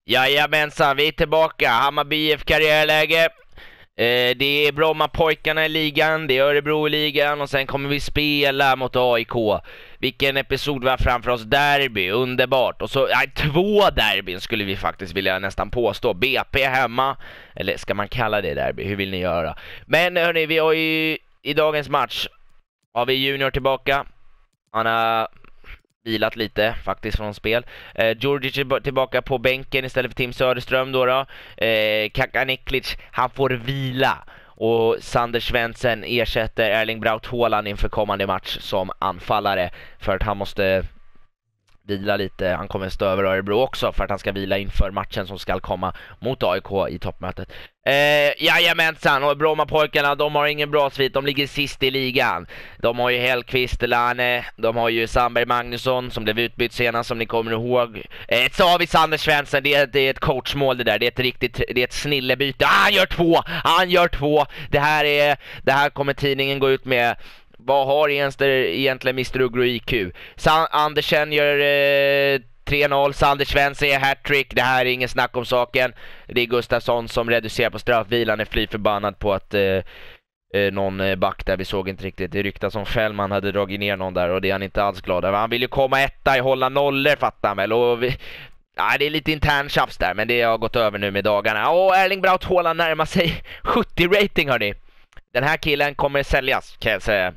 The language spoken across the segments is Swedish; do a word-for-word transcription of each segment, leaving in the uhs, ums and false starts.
Jajamensan, vi är tillbaka. Hammarby I F karriärläge. Eh, det är Brommapojkarna i ligan, det är Örebro i ligan och sen kommer vi spela mot A I K. Vilken episod vi har framför oss, derby, underbart. Och så, nej, två derbyn skulle vi faktiskt vilja nästan påstå. B P hemma, eller ska man kalla det derby, hur vill ni göra? Men hörni, vi har ju i dagens match har vi Junior tillbaka. Han har vilat lite faktiskt från spel. Eh, Djurdjic är tillbaka på bänken istället för Tim Söderström då. då. Eh, Kakaniklic, han får vila. Och Sander Svensson ersätter Erling Braut Haaland inför kommande match som anfallare. För att han måste vila lite. Han kommer stå över Örebro också för att han ska vila inför matchen som ska komma mot A I K i toppmötet. Eh, jajamensan, och Brommapojkarna, de har ingen bra svit. De ligger sist i ligan. De har ju Hellqvist, Lane, de har ju Sandberg Magnusson som blev utbytt senast som ni kommer ihåg. Eh, så har vi Sander Svensson, det är, det är ett coachmål det där. Det är ett riktigt, det är ett snillebyte. Ah, han gör två, han gör två. Det här är, det här kommer tidningen gå ut med. Vad har egentligen mister Ugro I Q? San Andersen gör eh, tre noll. Sander Svensson är hattrick. Det här är ingen snack om saken. Det är Gustafsson som reducerar på straffvilan. Är fly förbannad på att eh, eh, någon back där, vi såg inte riktigt. Det ryktas som Fällman hade dragit ner någon där och det är han inte alls glad över. Han vill ju komma etta i hålla nollor, fattar han väl. Och vi... Ja, det är lite intern tjafs där, men det har gått över nu med dagarna. Och Erling Braut Haaland närmar sig sjuttio rating, hörni. Den här killen kommer säljas, kan jag säga.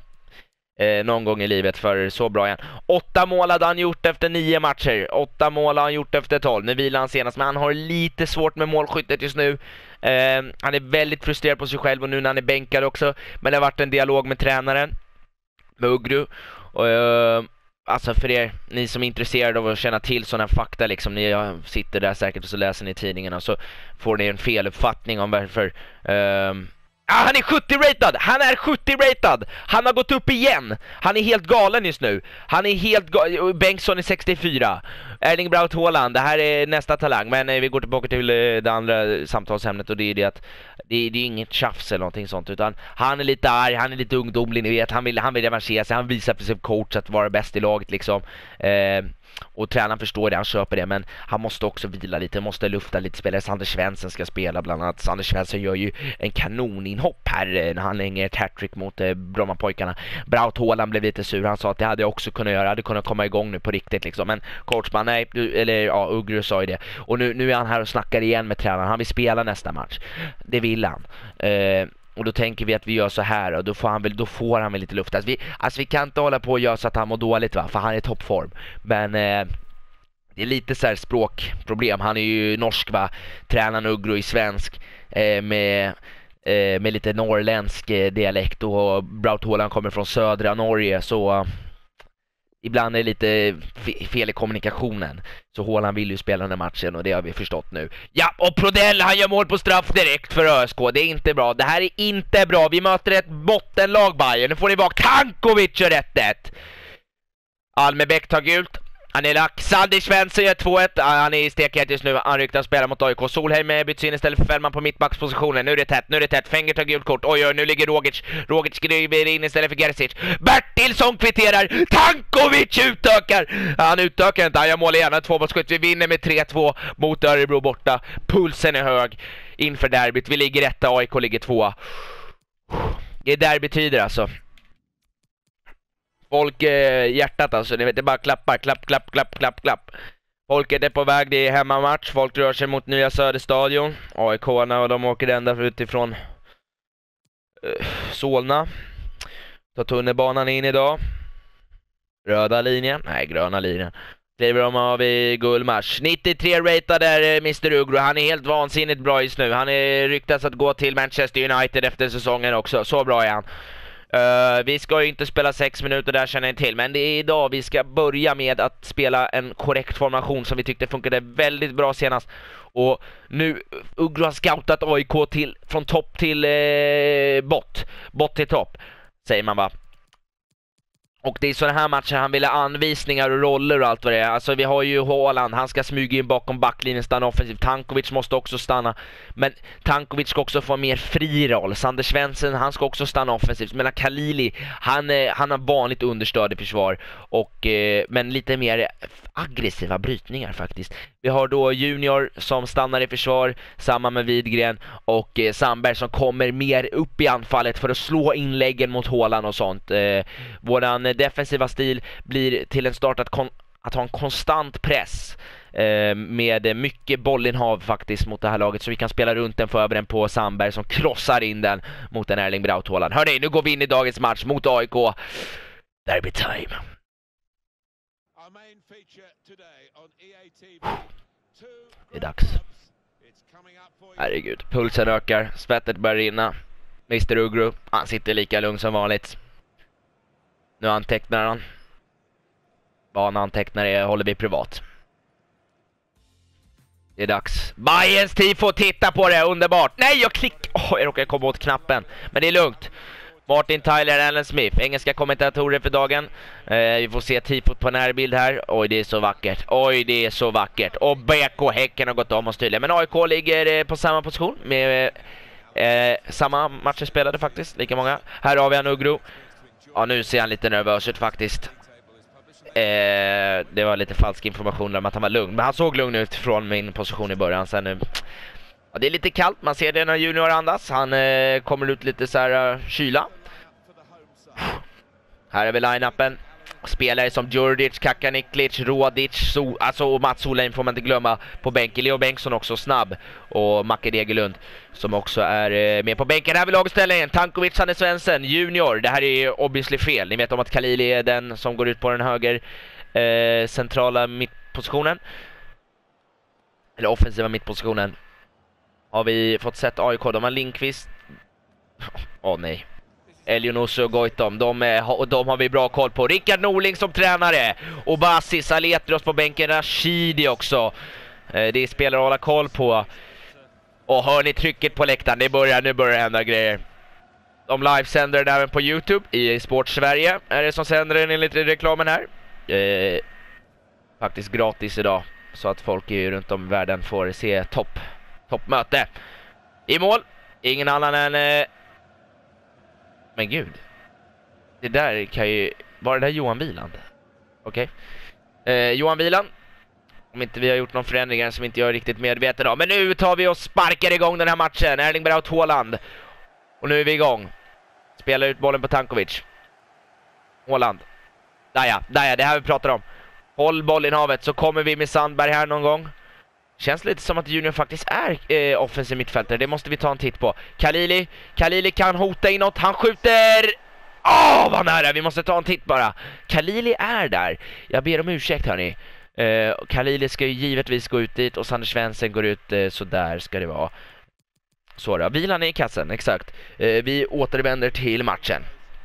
Eh, någon gång i livet, för så bra igen. Åtta mål hade han gjort efter nio matcher. Åtta mål har han gjort efter tolv. Nu vilar han senast, men han har lite svårt med målskyttet just nu. Eh, han är väldigt frustrerad på sig själv och nu när han är bänkad också. Men det har varit en dialog med tränaren, med Ugru. Och, eh, alltså för er, ni som är intresserade av att känna till sådana fakta, liksom, ni sitter där säkert och så läser ni tidningarna och så får ni en feluppfattning om varför... Eh, Ah, han är sjuttio-ratad! Han är sjuttio-ratad! Han har gått upp igen! Han är helt galen just nu. Han är helt galen. Bengtsson är sextiofyra. Erling Braut Haaland, det här är nästa talang. Men eh, vi går tillbaka till eh, det andra samtalsämnet. Och det är det att det, det är inget tjafs eller någonting sånt. Utan han är lite arg, han är lite ungdomlig, ni vet. Han vill, han vill revanschera sig, han visar för sin coach att vara bäst i laget liksom. Eh... Och tränaren förstår det, han köper det. Men han måste också vila lite, måste lufta lite. Spelare Sander Svensson ska spela bland annat. Sander Svensson gör ju en kanoninhopp här när han hänger ett hattrick mot eh, Brommapojkarna. Braut Haaland blev lite sur, han sa att det hade jag också kunnat göra. Jag hade kunnat komma igång nu på riktigt liksom. Men coachman, nej, du, eller ja, Ugru sa ju det. Och nu, nu är han här och snackar igen med tränaren. Han vill spela nästa match. Det vill han. Eh... Och då tänker vi att vi gör så här och då får han väl, då får han väl lite luft. Alltså vi, alltså vi kan inte hålla på och göra så att han mår dåligt, va? För han är i toppform. Men eh, det är lite så här språkproblem. Han är ju norsk, va? Tränaren Ugro i svensk eh, med, eh, med lite norrländsk eh, dialekt. Och Braut Haaland kommer från södra Norge, så... Uh, ibland är det lite fel i kommunikationen. Så Haaland vill ju spela den här matchen och det har vi förstått nu. Ja, och Prodell, han gör mål på straff direkt för ÖSK. Det är inte bra. Det här är inte bra. Vi möter ett bottenlag, Bayern. Nu får ni vara. Tankovic gör ett ett. Almebäck tar gult. Han är lack. Sander Svensson gör två ett. Han är i stekhet just nu. Han ryktar spela mot A I K. Solheim byts in istället för Fällman på mittbackspositionen. Nu är det tätt. Nu är det tätt. Fenger tar gult kort. Oj, oj, nu ligger Rogic. Rogic skriver in istället för Gerzic. Bertilsson kvitterar. Tankovic utökar. Han utökar inte. Han gör mål igen. Tvåbollsskytt. Vi vinner med tre två mot Örebro borta. Pulsen är hög inför derbyt. Vi ligger etta. A I K ligger tvåa. Det är där betyder alltså. Folk eh, hjärtat alltså, ni vet, det bara klappar, klapp, klapp, klapp, klapp, klapp. Folket är på väg, det är hemmamatch. Folk rör sig mot nya Söderstadion. A I K-arna och de åker ända utifrån eh, Solna. Tar tunnelbanan in idag. Röda linjen, nej gröna linjen. Kliver de av i guldmatch. nittiotre ratad där mister Ugro. Han är helt vansinnigt bra just nu. Han är ryktats att gå till Manchester United efter säsongen också. Så bra är han. Uh, vi ska ju inte spela sex minuter där, känner jag till. Men det är idag vi ska börja med att spela en korrekt formation som vi tyckte funkade väldigt bra senast. Och nu Ugro har scoutat A I K till, från topp till eh, bott. Bott till topp, säger man va. Och det är sådana här matcher han vill ha anvisningar och roller och allt vad det är. Alltså vi har ju Haaland, han ska smyga in bakom backlinjen, stanna offensivt. Tankovic måste också stanna. Men Tankovic ska också få en mer fri roll. Sander Svensson, han ska också stanna offensivt. Men Khalili, han, han har vanligt understöd i försvar. Och, eh, men lite mer aggressiva brytningar faktiskt. Vi har då Junior som stannar i försvar, samma med Widgren. Och eh, Sandberg som kommer mer upp i anfallet för att slå inläggen mot Haaland och sånt. Eh, våran defensiva stil blir till en start att, kon- att ha en konstant press eh, med mycket bollinhav faktiskt mot det här laget, så vi kan spela runt den för över den på Sandberg som krossar in den mot en Erling Braut Haaland. Hörrni, nu går vi in i dagens match mot A I K. Derby time. Det är dags. Herregud, pulsen ökar, svettet börjar rinna. mister Ugru, han sitter lika lugn som vanligt. Nu antecknar han. Vad han antecknar är, håller vi privat. Det är dags. Bayerns tifo, titta på det, underbart. Nej, jag klick. Åh, oh, jag råkade komma åt knappen. Men det är lugnt. Martin Tyler, Alan Smith, engelska kommentatorer för dagen. Eh, vi får se tifot på närbild här. Oj, det är så vackert. Oj, det är så vackert. Och B K Häcken har gått om oss tydligen. Men A I K ligger eh, på samma position med eh, samma matcher spelade faktiskt. Lika många. Här har vi en Ugru. Ja, nu ser han lite nervös ut faktiskt. Eh, det var lite falsk information om att han var lugn. Men han såg lugn ut från min position i början. Sen nu... Ja, det är lite kallt. Man ser det när Junior andas. Han eh, kommer ut lite så här uh, kyla. Här är vi line-upen. Spelare som Djurdjic, Kakaniklic, Rodic, so alltså, och Mats Solheim får man inte glömma på bänken. Leo Bengtsson också snabb. Och Macke Degerlund som också är eh, med på bänken. Här vill laguppställningen. Tankovic, Sander Svensson, Junior. Det här är obviously fel. Ni vet om att Khalili är den som går ut på den höger eh, centrala mittpositionen. Eller offensiva mittpositionen. Har vi fått sett A I K. De har Lindqvist. Åh oh, nej. Elionoso och Goitom, de, är, de har vi bra koll på. Rickard Norling som tränare. Och Basis, Aletros på bänken. Rashidi också. Det är spelare att hålla koll på. Och hör ni trycket på läktaren? Det börjar, nu börjar det hända grejer. De livesänder den även på YouTube. I Sport Sverige är det som sänder den enligt reklamen här. Eh, faktiskt gratis idag. Så att folk i runt om i världen får se topp, toppmöte. I mål. Ingen annan än... Eh, Men gud, det där kan ju... Var det där Johan Wieland? Okej. Okay. Eh, Johan Wieland. Om inte vi har gjort någon förändringar som inte jag är riktigt medveten om. Men nu tar vi och sparkar igång den här matchen. Erling Braut Haaland. Och nu är vi igång. Spelar ut bollen på Tankovic. Haaland. Där ja, där ja, det här vi pratar om. Håll bollen i havet så kommer vi med Sandberg här någon gång. Känns lite som att Junior faktiskt är eh, offensiv mittfältare. Det måste vi ta en titt på. Khalili. Khalili kan hota inåt. Han skjuter. Åh, oh, vad nära. Vi måste ta en titt bara. Khalili är där. Jag ber om ursäkt hörni. Eh, Khalili ska ju givetvis gå ut dit. Och Sander Svensson går ut. Eh, så där ska det vara. Så då. Vilan är i kassen. Exakt. Eh, vi återvänder till matchen.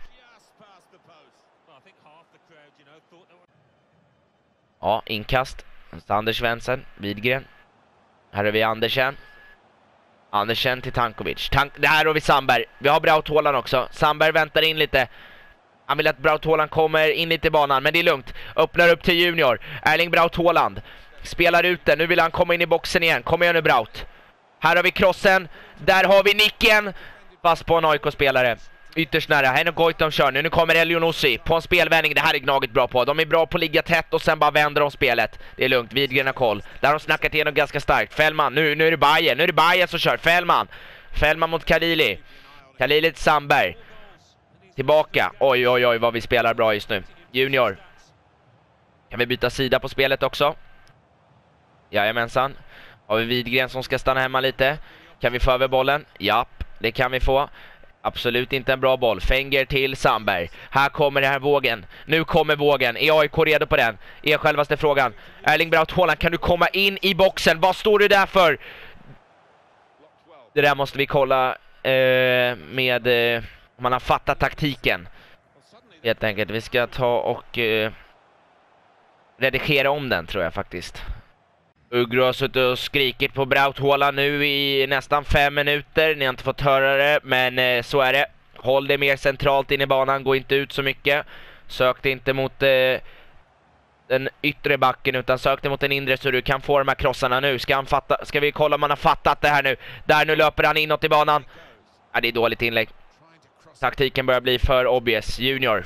Ja, inkast. Sander Svensson. Widgren. Här har vi Andersen. Andersen till Tankovic. Tank det här har vi Sandberg. Vi har Braut Haaland också. Sandberg väntar in lite. Han vill att Braut Haaland kommer in lite i banan. Men det är lugnt. Öppnar upp till Junior. Erling Braut Haaland. Spelar ut den. Nu vill han komma in i boxen igen. Kommer igen nu Braut. Här har vi krossen. Där har vi nicken. Fast på en A I K-spelare. Ytterst nära. Henrik Goitom kör nu. Nu kommer Elionossi på en spelvändning. Det här är Gnaget bra på. De är bra på att ligga tätt och sen bara vänder de spelet. Det är lugnt. Widgren har koll. Där har de snackat igenom ganska starkt. Fällman. Nu, nu är det Bayern. Nu är det Bayern som kör. Fällman. Fällman mot Khalili. Khalili till Sandberg. Tillbaka. Oj, oj, oj vad vi spelar bra just nu. Junior. Kan vi byta sida på spelet också? Jajamensan. Har vi Widgren som ska stanna hemma lite. Kan vi få över bollen? Japp, det kan vi få. Absolut inte en bra boll. Fenger till Sandberg. Här kommer den här vågen. Nu kommer vågen. Är A I K redo på den? Är självaste frågan. Erling Braut Haaland, kan du komma in i boxen? Vad står du där för? Det där måste vi kolla eh, med eh, om man har fattat taktiken. Helt enkelt. Vi ska ta och eh, redigera om den tror jag faktiskt. Ugru har suttit och skrikit på Braut Haaland nu i nästan fem minuter. Ni har inte fått höra det, men eh, så är det. Håll det mer centralt in i banan, gå inte ut så mycket. Sökte inte mot eh, den yttre backen utan sökte mot den inre, så du kan få de här krossarna nu. Ska, han fatta, ska vi kolla om han har fattat det här nu? Där, nu löper han inåt i banan. Ja, det är dåligt inlägg. Taktiken börjar bli för obvious. Junior.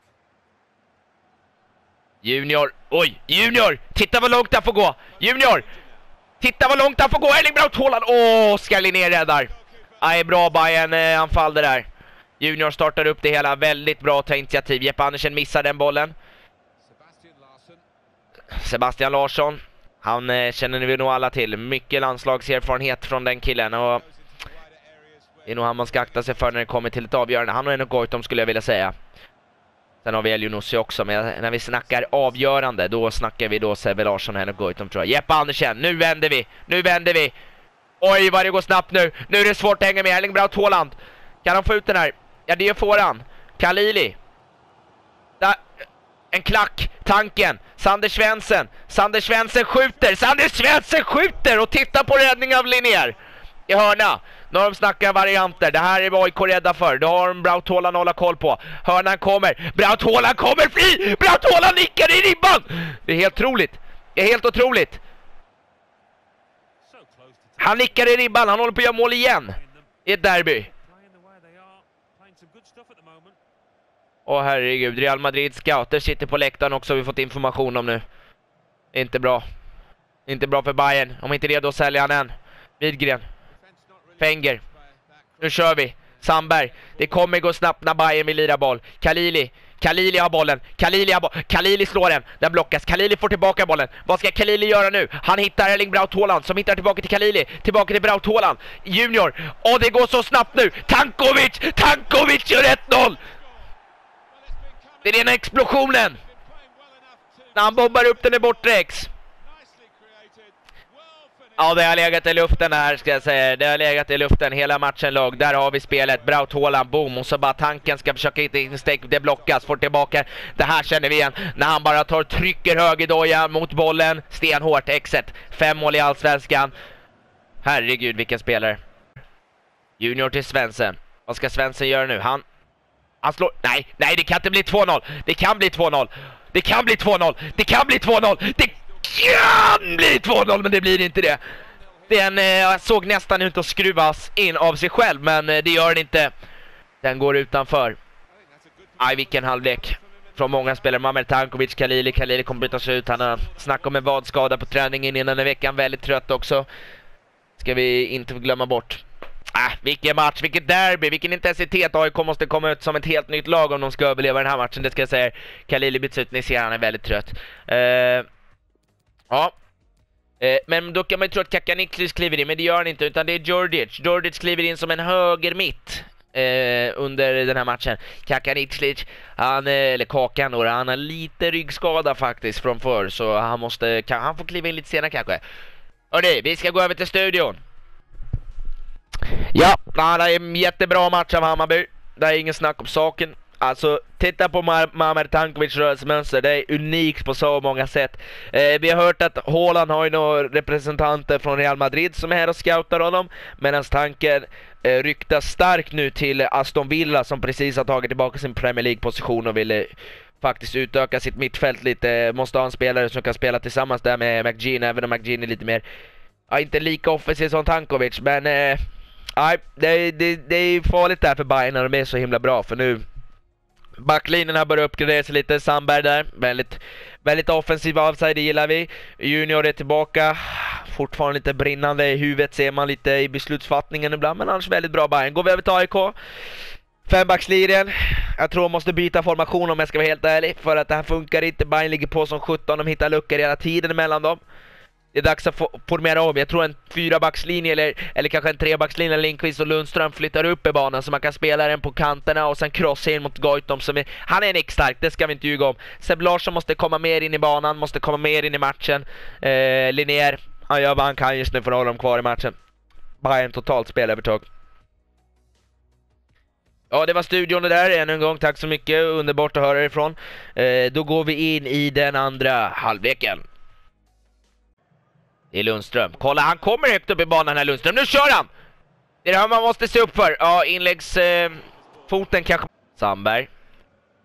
Junior. Oj, Junior! Titta vad långt han får gå. Junior! Titta vad långt han får gå. Erling Braut Haaland. Åh, Oskar Linnér räddar. Nej, bra Bayern eh, anfall det där. Junior startar upp det hela. Väldigt bra att ta initiativ. Jeppe Andersen missar den bollen. Sebastian Larsson. Han eh, känner vi nog alla till. Mycket landslagserfarenhet från den killen. Och det är nog han man ska akta sig för när det kommer till ett avgörande. Han har en Goitom skulle jag vilja säga. Sen har vi Elionossi också. Men när vi snackar avgörande, då snackar vi då Sebbe Larsson och Goitom tror jag. Jeppe Andersen, nu vänder vi. Nu vänder vi. Oj, vad det går snabbt nu. Nu är det svårt att hänga med. Erling Braut Haaland. Kan han få ut den här? Ja, det får han. Khalili. Där. En klack. Tanken. Sander Svensson. Sander Svensson skjuter. Sander Svensson skjuter. Och tittar på räddning av Linnér. I hörna. Nu har de snackat varianter. Det här är A I K rädda för. Det har de Braut Haaland att hålla koll på. Hörnan kommer. Braut Haaland kommer fri. Braut Haaland nickar i ribban. Det är helt otroligt. Det är helt otroligt. Han nickar i ribban. Han håller på att göra mål igen. I ett derby. Åh herregud. Real Madrid scouter sitter på läktaren också. Har vi fått information om nu. Inte bra. Inte bra för Bayern. Om inte redo att sälja han än. Widgren. Fenger. Nu kör vi. Sandberg. Det kommer gå snabbt när Bayern vill lira boll. Khalili. Khalili har bollen. Khalili har bollen. Khalili slår den. Den blockas. Khalili får tillbaka bollen. Vad ska Khalili göra nu? Han hittar Erling Braut Haaland som hittar tillbaka till Khalili. Tillbaka till Braut Haaland. Junior. Och det går så snabbt nu. Tankovic. Tankovic gör ett noll. Det är den explosionen. När han bombar upp den i borträcks. Ja, det har legat i luften här ska jag säga. Det har legat i luften hela matchen lag. Där har vi spelet. Braut Haaland, boom. Och så bara tanken ska försöka hitta insteg. Det blockas, får tillbaka. Det här känner vi igen. När han bara tar trycker högerdoja mot bollen. Stenhårt, exet. Fem mål i allsvenskan. Herregud, vilken spelare. Junior till Svensson. Vad ska Svensson göra nu? Han... Han slår... Nej, nej, det kan inte bli två noll. Det kan bli två noll. Det kan bli två noll. Det kan bli två noll. Det kan bli två noll, men det blir inte det. Den eh, såg nästan ut att skruvas in av sig själv, men eh, det gör den inte. Den går utanför. Aj, vilken halvlek. Från många spelare. Mamer Tankovic, Khalili. Khalili kommer bytas ut. Han har snackat om en vadskada på träningen innan den veckan. Väldigt trött också. Ska vi inte glömma bort. Ah, vilken match, vilket derby, vilken intensitet. A I K måste komma ut som ett helt nytt lag om de ska överleva den här matchen. Det ska jag säga. Khalili byts ut, ni ser han är väldigt trött. Uh, ja. Uh, men då kan man ju tro att Kakanixlis kliver in, men det gör han inte, utan det är Djordjic. Djordjic kliver in som en höger mitt uh, under den här matchen. Kakanixlis, han, eller Kakan då, han har lite ryggskada faktiskt från förr, så han måste, kan, han får kliva in lite senare kanske. Hörni, vi ska gå över till studion. Ja, det är en jättebra match av Hammarby. Det är ingen snack om saken. Alltså, titta på Mamer Tankovic rörelsemönster. Det är unikt på så många sätt. eh, Vi har hört att Haaland har ju några representanter från Real Madrid som är här och scoutar honom, medan tanken eh, ryktas starkt nu till Aston Villa, som precis har tagit tillbaka sin Premier League-position och vill eh, faktiskt utöka sitt mittfält lite. Måste ha en spelare som kan spela tillsammans där med McGinn, även om McGinn är lite mer, ja, inte lika offensiv som Tankovic, men eh, nej, det, det, det är farligt där för Bayern när de är så himla bra. För nu backlinjen har börjat uppgradera sig lite. Sandberg där, väldigt, väldigt offensiv avside, det gillar vi. Junior är tillbaka, fortfarande lite brinnande i huvudet, ser man lite i beslutsfattningen ibland, men annars väldigt bra Bayern. Går vi över till A I K. Fembackslinjen. Jag tror man måste byta formation om jag ska vara helt ärlig, för att det här funkar inte. Bayern ligger på som sjutton, de hittar luckor hela tiden mellan dem. Det är dags att formera om. Jag tror en fyrabackslinje eller, eller kanske en trebackslinje. Lindqvist och Lundström flyttar upp i banan så man kan spela den på kanterna och sen crossa in mot Goitom som är, han är en x-stark, det ska vi inte ljuga om. Sebbe Larsson måste komma mer in i banan, måste komma mer in i matchen. eh, Linnér, han gör vad han kan just nu för att hålla dem kvar i matchen. Bayern totalt spelövertag. Ja, det var studion det där. Ännu en gång, tack så mycket. Underbart att höra ifrån. eh, Då går vi in i den andra halvleken. Det är Lundström. Kolla, han kommer högt upp i banan här, Lundström. Nu kör han! Det är det här man måste se upp för. Ja, inläggs eh, foten kanske. Sandberg.